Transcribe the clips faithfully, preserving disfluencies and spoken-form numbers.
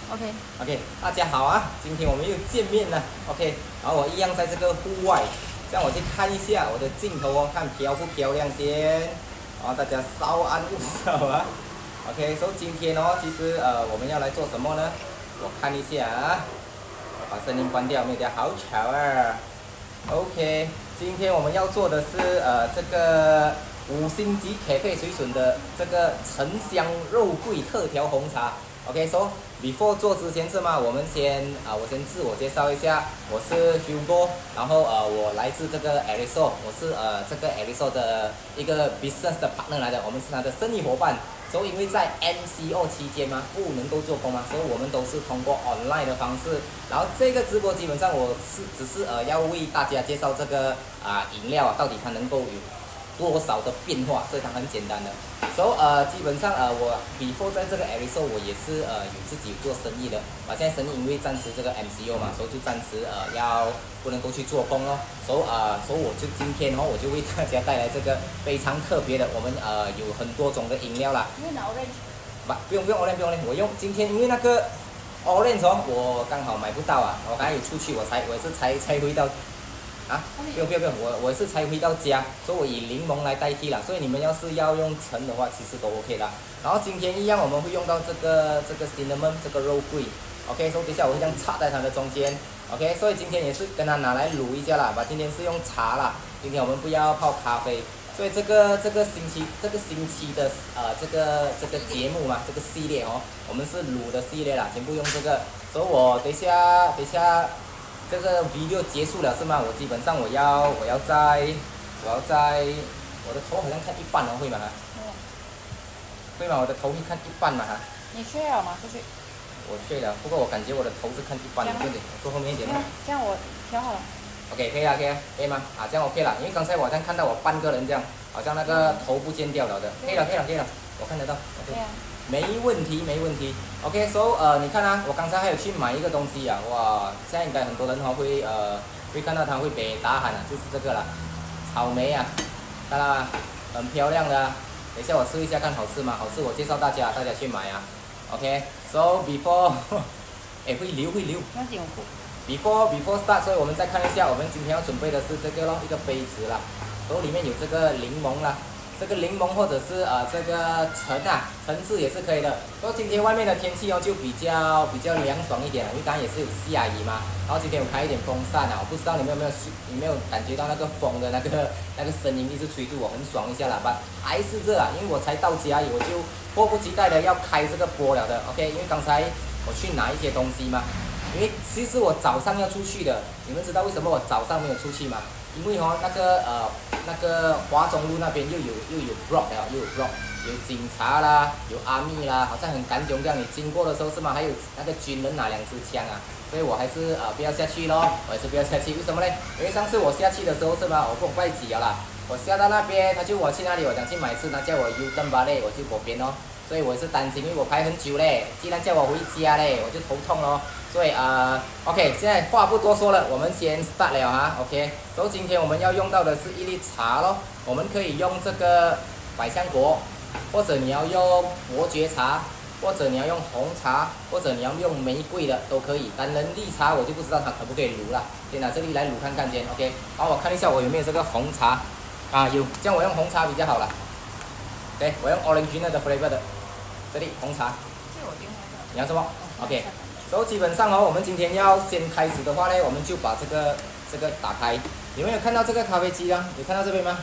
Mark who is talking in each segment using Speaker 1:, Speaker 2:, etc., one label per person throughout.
Speaker 1: OK
Speaker 2: OK， 大家好啊，今天我们又见面了。OK， 然后我一样在这个户外，让我去看一下我的镜头哦，看漂不漂亮先。然后大家稍安勿躁啊。OK， 所以今天哦，其实呃我们要来做什么呢？我看一下啊，把声音关掉，没有点好吵啊。OK， 今天我们要做的是呃这个五星级咖啡水准的这个沉香肉桂特调红茶。OK，so before 做之前是吗？我们先啊、呃，我先自我介绍一下，我是 Hugo， 然后呃，我来自这个 Eriso， 我是呃这个 Eriso 的一个 business 的 partner 来的，我们是他的生意伙伴。所以因为在 M C O 期间嘛，不能够做工嘛，所以我们都是通过 online 的方式。然后这个直播基本上我是只是呃要为大家介绍这个啊、呃、饮料啊，到底它能够有多少的变化，所以它很简单的。所、so, 以呃，基本上呃，我 before 在这个 Eriso 我也是呃有自己做生意的。啊，现在生意因为暂时这个 M C O 嘛，所以就暂时呃要不能够去做工哦。所以呃，所以我就今天哦，我就为大家带来这个非常特别的，我们呃有很多种的饮料啦。
Speaker 1: 因为 orange。
Speaker 2: 不，不用不用 orange 不用 orange， 我用今天因为那个 orange 哦，我刚好买不到啊，我刚才有出去，我才我也是才才回到。啊，不用不用不用，我我是才回到家，所以我以柠檬来代替了。所以你们要是要用橙的话，其实都 OK 啦。然后今天一样，我们会用到这个这个 cinnamon 这个肉桂 ，OK， 所以等下我会这样插在它的中间 ，OK， 所以今天也是跟它拿来卤一下啦。把今天是用茶啦，今天我们不要泡咖啡。所以这个这个星期这个星期的呃这个这个节目嘛，这个系列哦，我们是卤的系列啦，全部用这个。所以我等下等下。这个 video 结束了是吗？我基本上我要我要在我要在我的头好像看一半哦，会吗？嗯。会吗？我的头会看一半嘛哈。
Speaker 1: 你睡了吗？出去。
Speaker 2: 我睡了，不过我感觉我的头是看一半的，对不对？我坐后面一点嘛。
Speaker 1: 这样我调好了。
Speaker 2: OK， 可以了，可以了，可以吗？啊，这样 OK 了，因为刚才我好像看到我半个人这样，好像那个头不见掉了的。可以了，可以了，可以了，我看得到。OK。没问题，没问题。OK，so、okay, 呃，你看啊，我刚才还有去买一个东西啊，哇，现在应该很多人哈会呃会看到它会被打喊啊，就是这个啦，草莓啊，看到吗？很漂亮的、啊，等一下我吃一下看好吃吗？好吃我介绍大家，大家去买啊。OK，so、okay, before， 哎会流会流。Before before start， 所以我们再看一下，我们今天要准备的是这个咯，一个杯子啦，然后里面有这个柠檬啦。这个柠檬或者是呃这个橙啊，橙汁也是可以的。不过今天外面的天气哦就比较比较凉爽一点了，因为刚刚也是有下雨嘛。然后今天有开一点风扇啊，我不知道你们有没有有没有感觉到那个风的那个那个声音一直吹住我，很爽一下喇叭。还是热啊，因为我才到家里，我就迫不及待的要开这个播了的。OK， 因为刚才我去拿一些东西嘛，因为其实我早上要出去的，你们知道为什么我早上没有出去吗？因为哦，那个呃，那个华中路那边又有又有 block 了，又有 block， 有警察啦，有阿密啦，好像很干囧这样。你经过的时候是吗？还有那个军人拿两支枪啊，所以我还是呃不要下去咯，我还是不要下去。为什么呢？因为上次我下去的时候是吗？我跟我怪挤了啦，我下到那边，他就我去那里，我想去买吃，他叫我 U turn 吧嘞，我去嗰边咯。所以我是担心，因为我排很久嘞，既然叫我回家嘞，我就头痛咯。所以呃 ，OK， 现在话不多说了，我们先 start 了哈 ，OK。所以今天我们要用到的是一粒茶咯，我们可以用这个百香果，或者你要用伯爵茶，或者你要用红茶，或者你要用玫瑰的都可以。当然绿茶我就不知道它可不可以卤了，先拿这里来卤看看先 ，OK。好，我看一下我有没有这个红茶啊，有，这样我用红茶比较好了。对，我用 orange 的 flavor 的。这里红茶，你要什么 ？OK， 所以基本上哦，我们今天要先开始的话呢，我们就把这个这个打开。有没有看到这个咖啡机啊？有看到这边吗？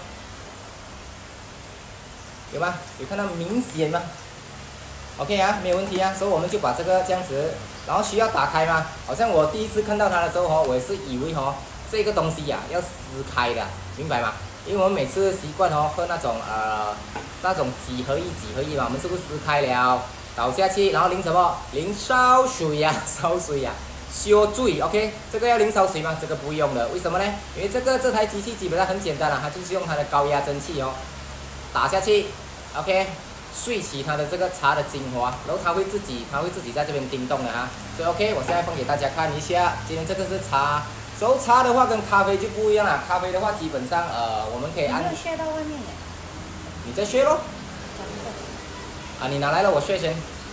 Speaker 2: 有吗？有看到明显吗 ？OK 啊，没有问题啊。所以我们就把这个这样子，然后需要打开吗？好像我第一次看到它的时候哦，我也是以为哦，这个东西呀、啊、要撕开的，明白吗？因为我们每次习惯哦喝那种呃那种几合一几合一嘛，我们是不是撕开了倒下去，然后淋什么？淋烧水呀、啊，烧水呀、啊，烧水 ，OK， 这个要淋烧水吗？这个不用的，为什么呢？因为这个这台机器基本上很简单了、啊，它就是用它的高压蒸汽哦打下去 ，OK， 萃取它的这个茶的精华，然后它会自己它会自己在这边叮咚的啊，所以 OK， 我现在放给大家看一下，今天这个是茶。熟茶的话跟咖啡就不一样了，咖啡的话基本上呃我们可以按。
Speaker 1: 你没有削到外面耶。
Speaker 2: 你再削咯。啊，你拿来了，我削先。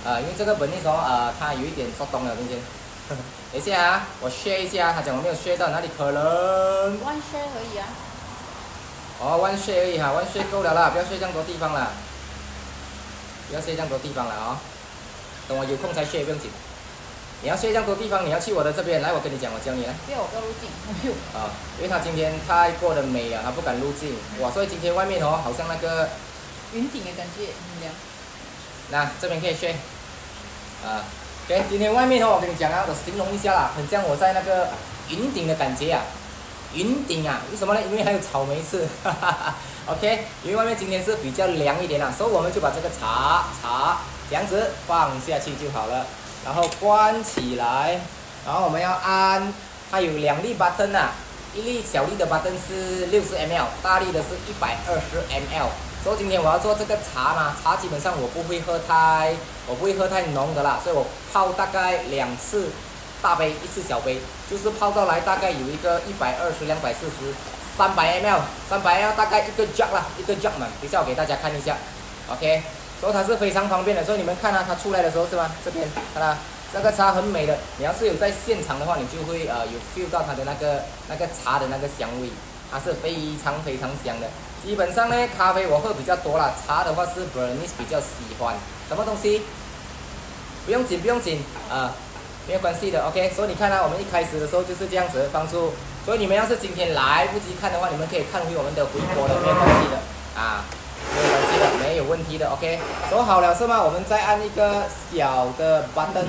Speaker 2: 呃，因为这个本地说呃，它有一点做动了，今天。等一下啊，我 share 一下，他讲我没有 share 到，哪里可能
Speaker 1: ？One share 可以啊。
Speaker 2: 哦 ，one share 而已哈 ，one share 够了啦，不要 share 这样多地方了，不要 share 这样多地方了啊、哦。等我有空才 share 不用紧。你要 share 这样多地方，你要去我的这边来，我跟你讲，我教你来。
Speaker 1: 不要我不要入镜，我没有。
Speaker 2: 啊，因为他今天太过的美了，他不敢入镜。哇，所以今天外面哦，好像那个
Speaker 1: 云顶的感觉很凉。
Speaker 2: 那这边可以 share。啊。OK， 今天外面哦，我跟你讲啊，我形容一下啦，很像我在那个云顶的感觉啊。云顶啊，为什么呢？因为还有草莓吃，哈哈哈。OK， 因为外面今天是比较凉一点啦，所以我们就把这个茶茶这样子放下去就好了，然后关起来，然后我们要按，它有两粒 button 啊，一粒小粒的 button 是六十 ml， 大粒的是一百二十 ml。所以今天我要做这个茶嘛，茶基本上我不会喝太，我不会喝太浓的啦，所以我泡大概两次大杯，一次小杯，就是泡到来大概有一个一百二十、两百四十、三百 ml， 三百 ml 大概一个 jug 啦，一个 jug 嘛，等一下我给大家看一下 ，OK， 所以它是非常方便的，所以你们看啊，它出来的时候是吗？这边看到、啊、这个茶很美的，你要是有在现场的话，你就会呃有 feel 到它的那个那个茶的那个香味，它是非常非常香的。基本上呢，咖啡我喝比较多啦，茶的话是 Bernice 比较喜欢。什么东西？不用紧，不用紧，啊、呃，没有关系的 ，OK。所以你看啊，我们一开始的时候就是这样子放出。所以你们要是今天来不及看的话，你们可以看回我们的回播的，没有关系的，啊，没有关系的，没有问题的 ，OK。做好了是吗？我们再按一个小的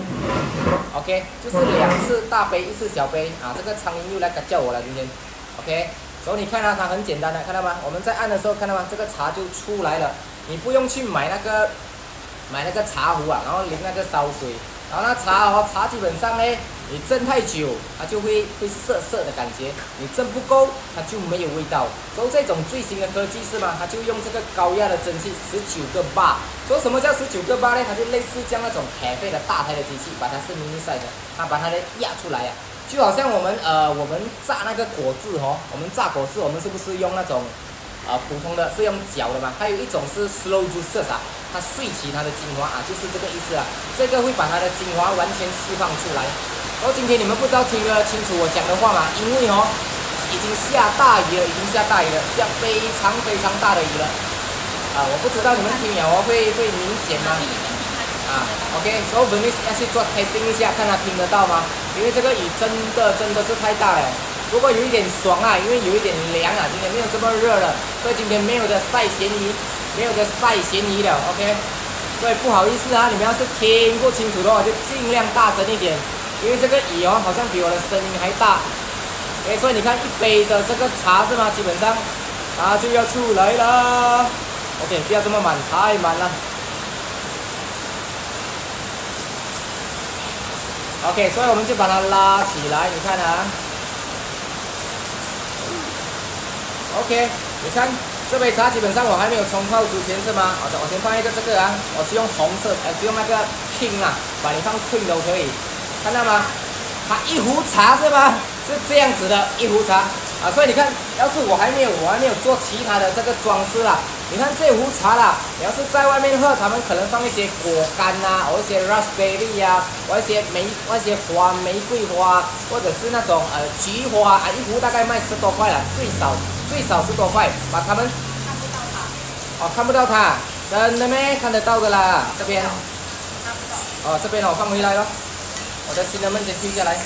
Speaker 2: button，OK， 就是两次大杯，一次小杯，啊，这个苍蝇又来叫我了今天 ，OK。所以你看啊，它很简单的，看到吗？我们在按的时候看到吗？这个茶就出来了，你不用去买那个买那个茶壶啊，然后淋那个烧水，然后那茶哦，茶基本上呢，你蒸太久，它就会会涩涩的感觉，你蒸不够，它就没有味道。所以这种最新的科技是吗？它就用这个高压的蒸汽，十九个巴。说什么叫十九个巴呢？它就类似像那种咖啡的大台的机器，把它是 mini size 的，它把它的压出来啊。就好像我们呃，我们榨那个果汁哦，我们榨果汁，我们是不是用那种呃普通的，是用搅的嘛？还有一种是 slow juice 啊，它萃取它的精华啊，就是这个意思啊。这个会把它的精华完全释放出来。然后今天你们不知道听得清楚我讲的话吗？因为哦，已经下大雨了，已经下大雨了，下非常非常大的雨了。啊，我不知道你们听了哦会会明显吗？啊 ，OK， 所以我们要去做 testing 一下，看他听得到吗？因为这个雨真的真的是太大了，不过有一点爽啊，因为有一点凉啊，今天没有这么热了，所以今天没有的晒嫌疑，没有的晒嫌疑了 ，OK。所以不好意思啊，你们要是听不清楚的话，就尽量大声一点，因为这个雨哦，好像比我的声音还大。OK， 所以你看一杯的这个茶是吗？基本上它就要出来了。OK， 不要这么满，太满了。OK， 所以我们就把它拉起来，你看啊。OK， 你看这杯茶基本上我还没有冲泡之前是吗？好的，我先放一个这个啊，我是用红色，还是用那个 pink 啊，把你放 pink 都可以，看到吗？它一壶茶是吗？是这样子的一壶茶啊，所以你看，要是我还没有我还没有做其他的这个装饰啦。你看这壶茶啦，你要是在外面喝，他们可能放一些果干呐、啊，或一些 raspberry 呀、啊，或一些玫，或一些花，玫瑰花，或者是那种呃菊花啊，一壶大概卖十多块了，最少最少十多块，把他们
Speaker 1: 看不到它。
Speaker 2: 哦，看不到它，真的咩？看得到的啦，这边。
Speaker 1: 看不到。
Speaker 2: 哦，这边我放回来咯，我的新人们先退下来。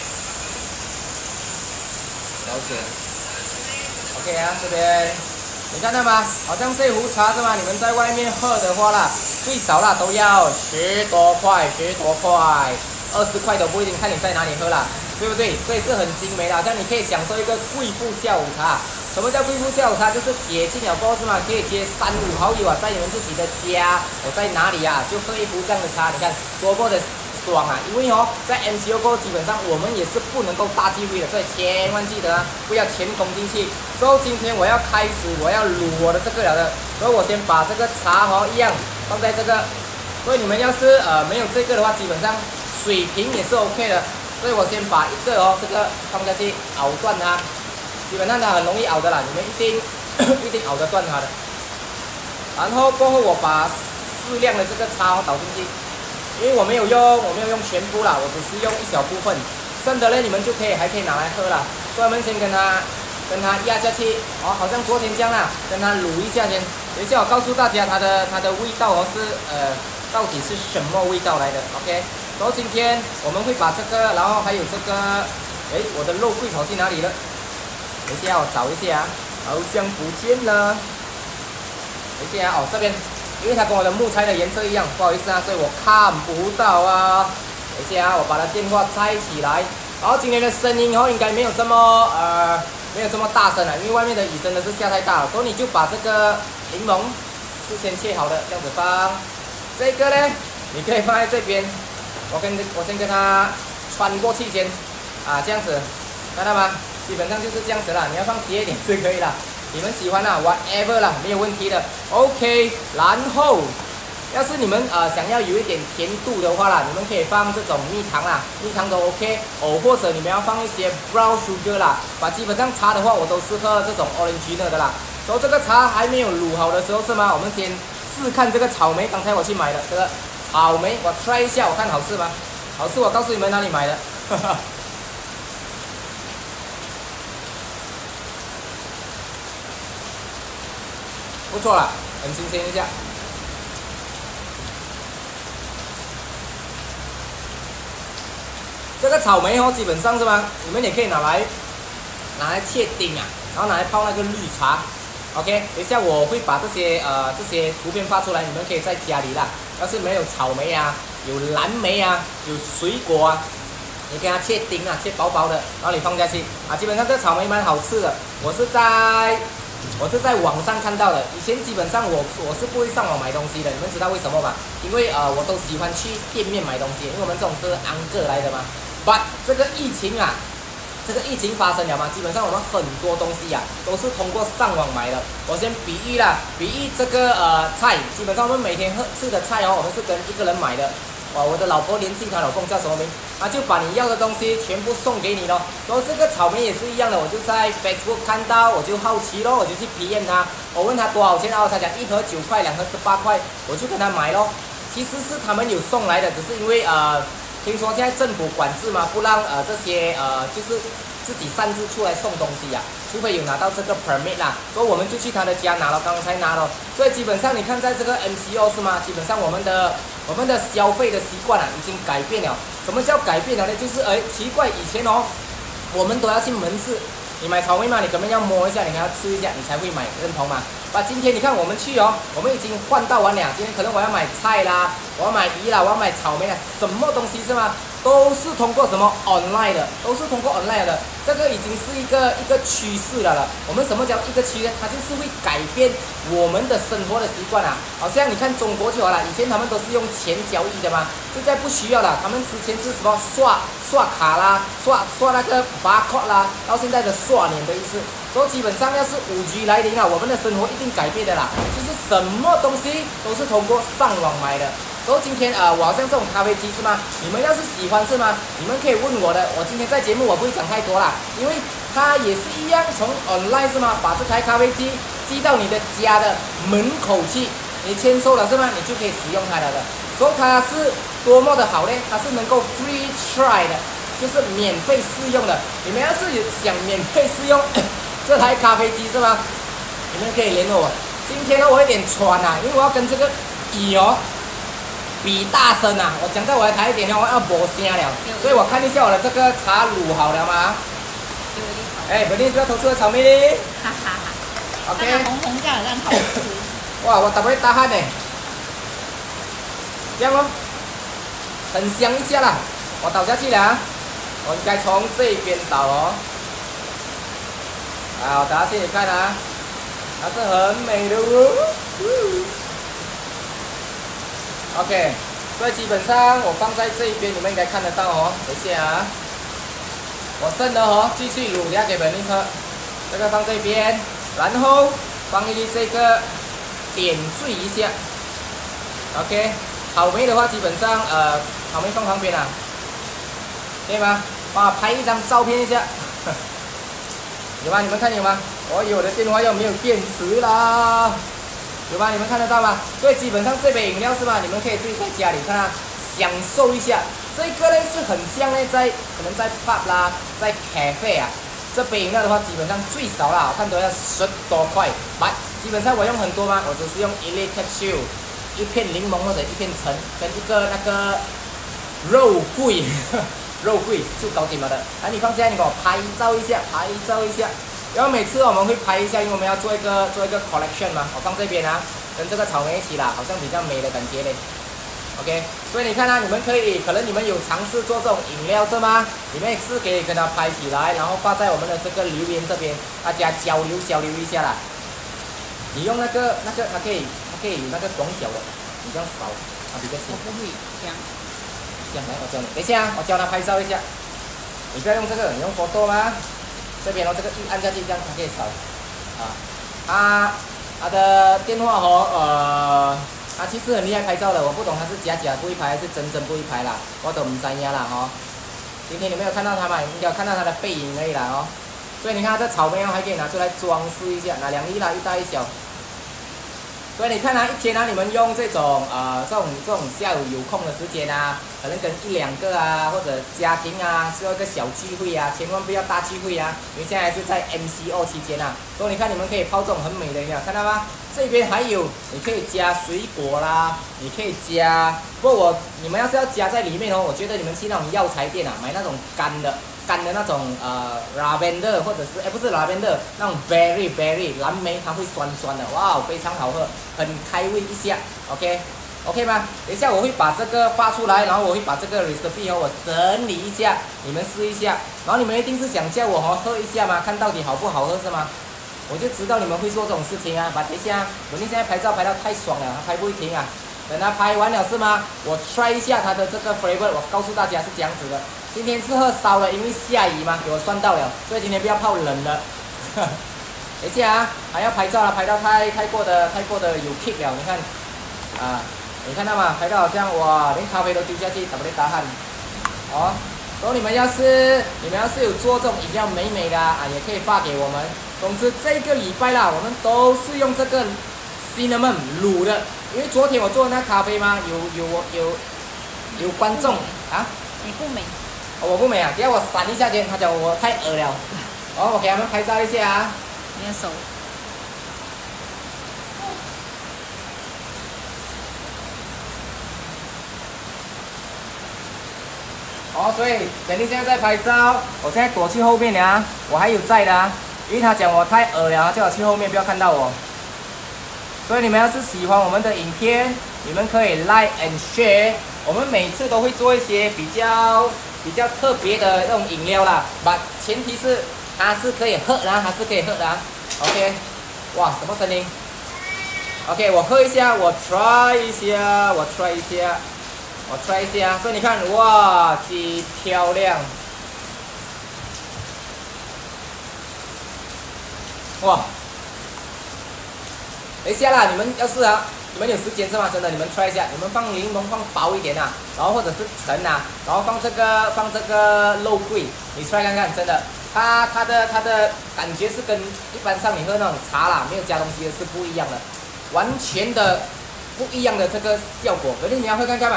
Speaker 2: 了解。OK 啊，这边。你看到吗？好像这壶茶是吗？你们在外面喝的话啦，最少啦都要十多块，十多块，二十块都不一定，看你在哪里喝啦，对不对？所以是很精美的，好像你可以享受一个贵妇下午茶。什么叫贵妇下午茶？就是解禁了过后是吗？可以接三五好友啊，在你们自己的家，我在哪里啊，就喝一壶这样的茶，你看多么的爽啊！因为哦，在 M C O 过后，基本上我们也是不能够大忌讳的，所以千万记得啊，不要全攻进去。所以今天我要开始，我要卤我的这个了的，所以我先把这个茶哦一样放在这个。所以你们要是呃没有这个的话，基本上水瓶也是 OK 的。所以我先把一个哦这个放下去熬断它，基本上它很容易熬的啦，你们一定一定熬得断它的。然后过后我把适量的这个茶哦倒进去。 因为我没有用，我没有用全部啦，我只是用一小部分，剩的嘞你们就可以还可以拿来喝了。所以我们先跟它跟它压下去，哦，好像昨天这样啦，跟它卤一下先。等一下我告诉大家它的它的味道哦是呃到底是什么味道来的 ，OK？ 然后今天我们会把这个，然后还有这个，哎，我的肉桂跑去哪里了？等一下我找一下，好像不见了。等一下哦，这边。因为它跟我的木材的颜色一样，不好意思啊，所以我看不到啊。等一下啊，我把它电话拆起来。然后今天的声音哦，应该没有这么呃，没有这么大声了，因为外面的雨真的是下太大了。所以你就把这个柠檬事先切好的这样子放。这个呢，你可以放在这边。我跟我先跟它穿过去先啊，这样子，看到吗？基本上就是这样子啦。你要放斜一点是可以啦。你们喜欢啦 ，whatever 啦，没有问题的。OK， 然后，要是你们呃想要有一点甜度的话啦，你们可以放这种蜜糖啦，蜜糖都 OK。哦，或者你们要放一些 brown sugar 啦。把基本上茶的话，我都是喝这种 orange 的啦。然后这个茶还没有卤好的时候是吗？我们先试看这个草莓，刚才我去买的这个草莓，我 try 一下，我看好吃吗？好吃，我告诉你们哪里买的。哈哈。不错啦，很新鲜一下。这个草莓哦，基本上是吗？你们也可以拿来拿来切丁啊，然后拿来泡那个绿茶。OK， 等一下我会把这些呃这些图片发出来，你们可以在家里啦。要是没有草莓啊，有蓝莓啊，有水果啊，你给它切丁啊，切薄薄的，然后你放下去啊。基本上这个草莓蛮好吃的，我是在。我是在网上看到的，以前基本上我我是不会上网买东西的，你们知道为什么吗？因为呃我都喜欢去店面买东西，因为我们这种是安个来的嘛。But 这个疫情啊，这个疫情发生了嘛，基本上我们很多东西呀、啊、都是通过上网买的。我先比喻啦，比喻这个呃菜，基本上我们每天喝吃的菜哦，我们是跟一个人买的。哇，我的老婆联系她老公叫什么名？他就把你要的东西全部送给你咯。然后这个草莓也是一样的，我就在 Facebook 看到，我就好奇咯，我就去 P M 他，我问他多少钱，然后他讲一盒九块，两盒十八块，我就跟他买咯。其实是他们有送来的，只是因为呃，听说现在政府管制嘛，不让呃这些呃就是自己擅自出来送东西呀、啊，除非有拿到这个 permit 啦，所以我们就去他的家拿了，刚才拿了。所以基本上你看，在这个 M C O 是吗？基本上我们的。我们的消费的习惯啊，已经改变了。什么叫改变了呢？就是哎，奇怪，以前哦，我们都要去门市，你买草莓嘛，你可能要摸一下，你还要吃一下，你才会买，认同吗？啊，今天你看我们去哦，我们已经换到完了。今天可能我要买菜啦，我要买鱼啦，我要买草莓啦，什么东西是吗？都是通过什么 online 的，都是通过 online 的。这个已经是一个一个趋势了了。我们什么叫一个趋势？它就是会改变我们的生活的习惯啊。好像你看中国就好了，以前他们都是用钱交易的嘛，现在不需要了。他们之前是什么刷刷卡啦，刷刷那个 barcode 啦，到现在的刷脸的意思。所以基本上要是五 G 来临啊，我们的生活一定改变的啦。就是什么东西都是通过上网买的。所以今天啊、呃，我好像这种咖啡机是吗？你们要是喜欢是吗？你们可以问我的。我今天在节目我不会讲太多啦，因为它也是一样从 online 是吗？把这台咖啡机寄到你的家的门口去，你签收了是吗？你就可以使用它了的。所以它是多么的好呢？它是能够 free try 的，就是免费试用的。你们要是有想免费试用这台咖啡机是吗？你们可以联络我。今天呢，我有点喘啊，因为我要跟这个椅哦。比大声啊！我讲到我的台一点呢，我要没声了，所以我看一下我的这个茶卤好了吗？哎，本地不要投诉的草莓哩。哈哈哈。OK。
Speaker 1: 红红这样让好吃。
Speaker 2: 哇，我打不会打汗呢。这样咯，很香一下啦。我倒下去了啊，我应该从这边倒哦。啊，我倒下去你看啊，它是很美的哦。OK， 所以基本上我放在这一边，你们应该看得到哦。等一下啊，我剩的哦，继续卤下给本地喝。这个放这边，然后放一这个点缀一下。OK， 草莓的话基本上呃，草莓放旁边啊，可以吗？帮我拍一张照片一下。有吗？你们看有吗？我有的电话又没有电池啦。有吧？你们看得到吗？所以基本上这杯饮料是吧？你们可以自己在家里看啊， 享受一下。这个呢是很像呢，在可能在 pub 啦，在 cafe 啊，这杯饮料的话，基本上最少啦，我看都要十多块。来，基本上我用很多吗？我只是用一粒 capsule， 一片柠檬或者一片橙，跟一个那个肉桂，肉桂就搞定了的。来，你放下，你给我拍照一下，拍照一下。然后每次我们会拍一下，因为我们要做一个做一个 collection 嘛。我放这边啊，跟这个草莓一起啦，好像比较美的感觉嘞。OK， 所以你看啊，你们可以，可能你们有尝试做这种饮料是吗？你们是可以跟它拍起来，然后发在我们的这个留言这边，大家交流交流一下啦。你用那个那个，它可以它可以有那个广角的，比较少，啊比较轻。
Speaker 1: 我不会这样。
Speaker 2: 这样来，我教你。等一下，我教他拍照一下。你不要用这个，你用佛豆吗？这边哦，这个一按下去，这样它可以扫。啊，他他的电话哦，呃。他其实很厉害拍照的，我不懂他是假假不会拍还是真真不会拍啦，我都唔知呀啦哈。今天你没有看到他嘛？应该有看到他的背影而已啦哦。所以你看这草莓哦，还可以拿出来装饰一下，拿两粒啦，一大一小。所以你看啊，一天啊，你们用这种呃这种这种下午有空的时间啊，可能跟一两个啊，或者家庭啊，做一个小聚会啊，千万不要大聚会啊，因为现在是在 M C O 期间啊。所以你看你们可以泡这种很美的饮料，看到吗？这边还有，你可以加水果啦，你可以加，不过我你们要是要加在里面哦，我觉得你们去那种药材店啊，买那种干的干的那种呃 lavender 或者是哎不是 lavender 那种 berry berry 蓝莓，它会酸酸的，哇，非常好喝，很开胃一下 ，OK OK 吗？等一下我会把这个发出来，然后我会把这个 recipe 哦我整理一下，你们试一下，然后你们一定是想叫我哦喝一下吗？看到底好不好喝是吗？我就知道你们会做这种事情啊！把等一下，我现在拍照拍到太爽了，他拍不会停啊。等他拍完了是吗？我 try 一下它的这个 flavor， 我告诉大家是这样子的。今天是喝烧了，因为下雨嘛，给我算到了，所以今天不要泡冷了。等一下啊，还要拍照了，拍到太太过的太过的有 kick 了，你看啊，你看到吗？拍到好像哇，连咖啡都丢下去，打不得打汗。哦，所以你们要是你们要是有做这种饮料美美的啊，也可以发给我们。总之这个礼拜啦，我们都是用这个 cinnamon 卤的，因为昨天我做的那咖啡嘛，有有有有观众啊，
Speaker 1: 你不美，
Speaker 2: 哦、我不美啊，等下我闪一下先，他讲我太恶了，哦，我给他们拍照一下啊，
Speaker 1: 你的手，
Speaker 2: 哦，所以肯定现在在拍照，我现在躲去后面了，我还有在的啊。因为他讲我太恶了，叫我去后面不要看到我。所以你们要是喜欢我们的影片，你们可以 like and share。我们每次都会做一些比较比较特别的那种饮料啦，但前提是它是可以喝的，它是可以喝的。OK， 哇，什么声音 ？OK， 我喝一下，我 try 一下，我 try 一下，我 try 一下。所以你看，哇，极漂亮。哇！等一下啦，你们要是啊，你们有时间是吗？真的，你们 try 一下，你们放柠檬放薄一点啊，然后或者是橙啊，然后放这个放这个肉桂，你 try 看看，真的，它它的它的感觉是跟一般上你喝那种茶啦，没有加东西的是不一样的，完全的不一样的这个效果。可是你要喝看看嘛，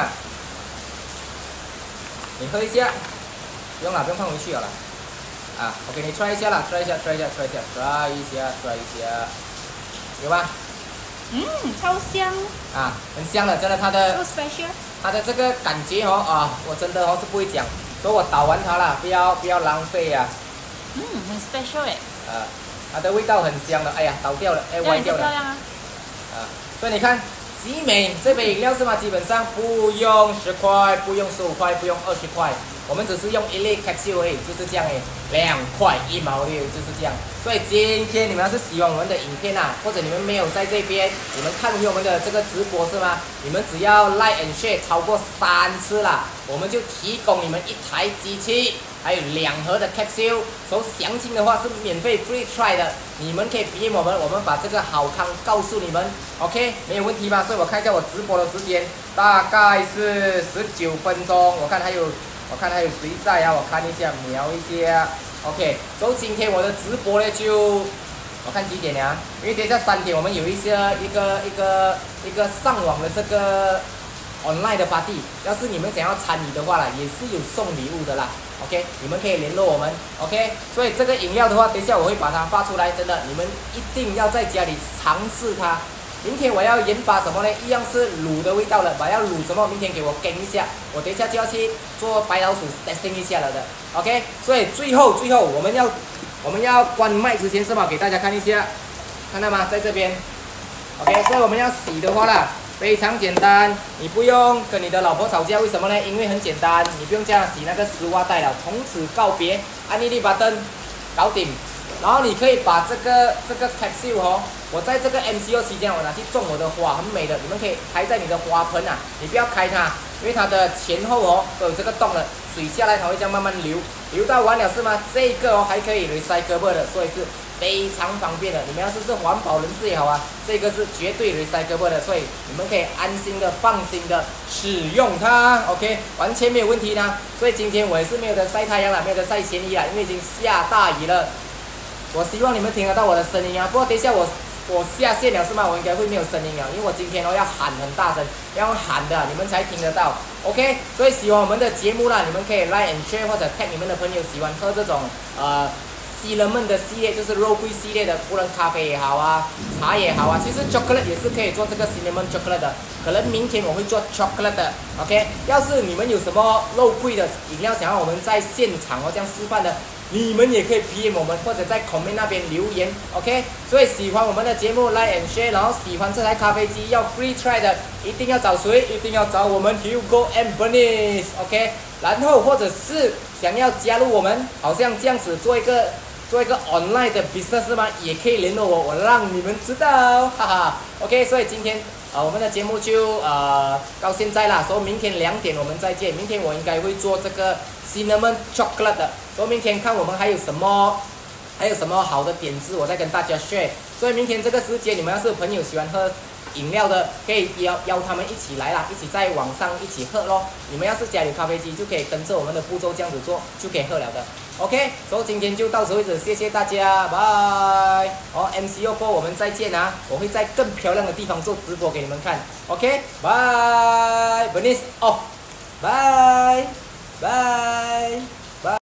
Speaker 2: 你喝一下，不用了，不用放回去了啦。啊 ，OK， 你 try 一下啦 ，try 一下 ，try 一下 ，try 一下 ，try 一下 ，try 一下，有吗？
Speaker 1: 嗯，超香。
Speaker 2: 啊，很香的，真的，它的
Speaker 1: so special，
Speaker 2: 它的这个感觉哦，啊，我真的哦是不会讲，所以我倒完它了，不要不要浪费呀、啊。
Speaker 1: 嗯，很 special 哎。
Speaker 2: 啊，它的味道很香的，哎呀，倒掉了，哎，歪掉了。
Speaker 1: 漂亮啊。
Speaker 2: 啊，所以你看，极美这杯饮料是吗？基本上不用十块，不用十五块，不用二十块。我们只是用一粒 capsule 而已，就是这样诶，两块一毛六，就是这样。所以今天你们要是喜欢我们的影片啊，或者你们没有在这边，你们看回我们的这个直播是吗？你们只要 like and share 超过三次啦，我们就提供你们一台机器，还有两盒的 capsule。所以详情的话是免费 free try 的，你们可以 P M 我们，我们把这个好康告诉你们 ，OK， 没有问题吧？所以我看一下我直播的时间，大概是十九分钟，我看还有。我看还有谁在啊？我看一下，瞄一下。OK， 所以今天我的直播呢就，我看几点呀？因为等一下三点我们有一些一个一个一个上网的这个 online 的 party， 要是你们想要参与的话啦，也是有送礼物的啦。OK， 你们可以联络我们。OK， 所以这个饮料的话，等一下我会把它发出来，真的，你们一定要在家里尝试它。明天我要研发什么呢？一样是卤的味道了，我要卤什么？明天给我跟一下，我等一下就要去做白老鼠 testing 一下了的。OK， 所以最后最后我们要我们要关麦之前是吧？给大家看一下，看到吗？在这边。OK， 所以我们要洗的话啦。非常简单，你不用跟你的老婆吵架，为什么呢？因为很简单，你不用这样洗那个丝袜带了，从此告别。按一粒把灯搞定，然后你可以把这个这个 capsule 哦，我在这个 M C O 期间，我拿去种我的花，很美的，你们可以开在你的花盆啊，你不要开它，因为它的前后哦都有这个洞了，水下来它会这样慢慢流，流到完了是吗？这个哦还可以 recyclable 的，所以是非常方便的。你们要是是环保人士也好啊，这个是绝对 recyclable 的，所以你们可以安心的、放心的使用它。OK， 完全没有问题呢。所以今天我也是没有得晒太阳了，没有得晒嫌疑了，因为已经下大雨了。我希望你们听得到我的声音啊，不过等一下我我下线了是吗？我应该会没有声音了，因为我今天哦要喊很大声，要喊的你们才听得到。OK， 所以喜欢我们的节目啦，你们可以 like and share 或者 tag 你们的朋友喜欢喝这种呃。西人们的系列就是肉桂系列的，无论咖啡也好啊，茶也好啊，其实 chocolate 也是可以做这个 cinnamon chocolate 的。可能明天我会做 chocolate 的 ，OK。要是你们有什么肉桂的饮料想要我们在现场哦这样示范的，你们也可以 P M 我们，或者在 comment 那边留言 ，OK。所以喜欢我们的节目 like and share， 然后喜欢这台咖啡机要 free try 的，一定要找谁？一定要找我们 Hugo and Bernice，OK。然后或者是想要加入我们，好像这样子做一个。做一个 online 的 business 吗？也可以联络我，我让你们知道，哈哈。OK， 所以今天呃我们的节目就呃到现在啦，所以明天两点我们再见。明天我应该会做这个 cinnamon chocolate 的，所以明天看我们还有什么还有什么好的点子，我再跟大家 share。所以明天这个时间，你们要是朋友喜欢喝饮料的，可以邀邀他们一起来啦，一起在网上一起喝咯。你们要是家里有咖啡机，就可以跟着我们的步骤这样子做，就可以喝了的。OK， 所以今天就到此为止，谢谢大家，拜。哦 ，M C O 过我们再见啊！我会在更漂亮的地方做直播给你们看。OK， 拜 ，Bernice off，拜拜。